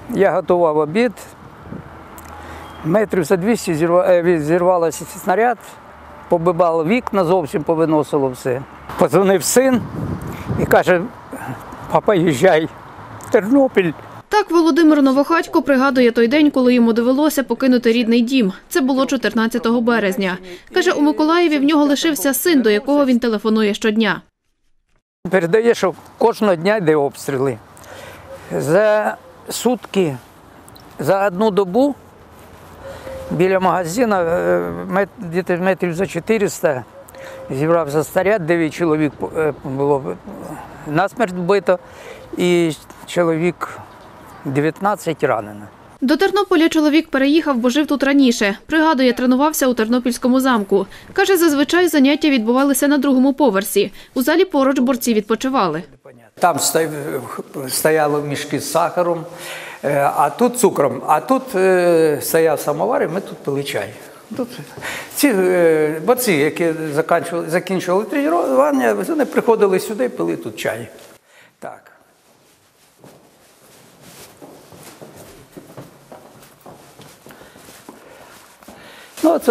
Я готував обід. Метрів за 200 зірвався снаряд, побивало вікна, зовсім повиносило все. Подзвонив син і каже: папа, їжджай в Тернопіль. Так Володимир Новохатько пригадує той день, коли йому довелося покинути рідний дім. Це було 14 березня. Каже, у Миколаєві в нього лишився син, до якого він телефонує щодня. Передає, що кожного дня йде обстріли. За сутки, за одну добу біля магазину, метрів за 400, зібрався снаряд, 9 чоловік було насмерть вбито і чоловік 19 ранено. До Тернополя чоловік переїхав, бо жив тут раніше. Пригадує, тренувався у Тернопільському замку. Каже, зазвичай заняття відбувалися на другому поверсі. У залі поруч борці відпочивали. Там стояли мішки з сахаром, а тут цукром, а тут стояв самовар, і ми тут пили чай. Тут ці борці, які закінчували тренування, вони приходили сюди і пили тут чай. Так. Ну,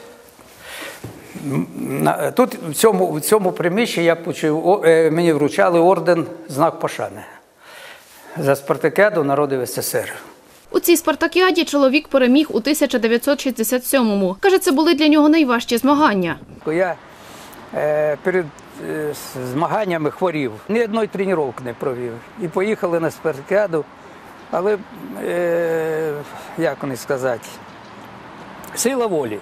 тут в цьому приміщенні я почув, мені вручали орден «Знак пошани» за спартакіаду народів СССР. У цій спартакіаді чоловік переміг у 1967-му. Каже, це були для нього найважчі змагання. Я перед змаганнями хворів, ні одної тренування не провів. І поїхали на спартакіаду, але, як вони сказати, сила волі.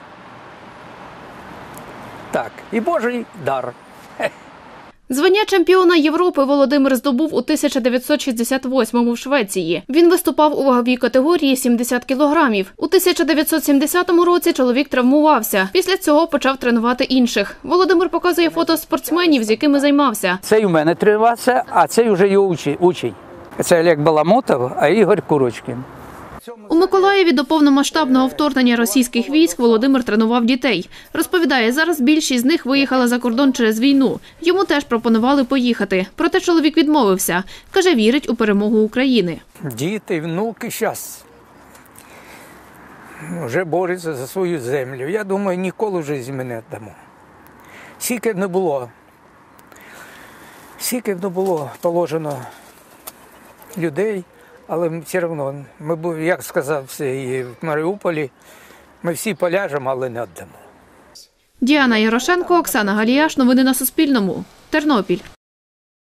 Так, і Божий дар. Звання чемпіона Європи Володимир здобув у 1968-му в Швеції. Він виступав у ваговій категорії 70 кілограмів. У 1970 році чоловік травмувався. Після цього почав тренувати інших. Володимир показує фото спортсменів, з якими займався. Цей у мене тренувався, а цей вже його учень. Це Олег Баламотов, а Ігор Курочкін. У Миколаєві до повномасштабного вторгнення російських військ Володимир тренував дітей. Розповідає, зараз більшість з них виїхала за кордон через війну. Йому теж пропонували поїхати. Проте чоловік відмовився. Каже, вірить у перемогу України. Діти, внуки зараз вже борються за свою землю. Я думаю, ніколи в житті ми не віддамо. Скільки б не було положено людей, але все одно, ми, як сказав і в Маріуполі, ми всі поляжемо, але не віддамо. Діана Ярошенко, Оксана Галіяш. Новини на Суспільному. Тернопіль.